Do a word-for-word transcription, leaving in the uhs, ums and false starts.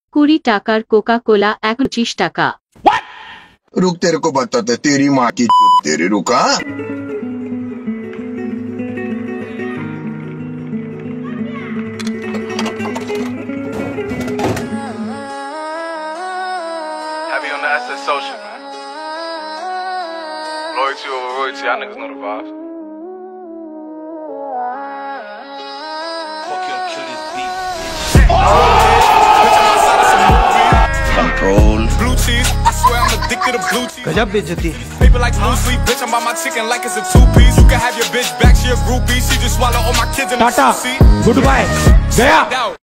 কুড়ি টাকার কোকা কোলা এখন পঁচিশ টাকা। रुक तेरे को बताते तेरी माँ की चुत तेरे रुका। Heavy on the S S social, man. Loyalty over royalty, y'all niggas know the vibes. Fuck your kill this beat. Control. Blue cheese, I swear I'm addicted to blue cheese. गजब बेइज्जती। People like blue sleep, bitch, I'm by my chicken like it's a two-piece. You can have your bitch back, she a groupie. She just swallow all my kids in the टाटा, seat. Goodbye, गया।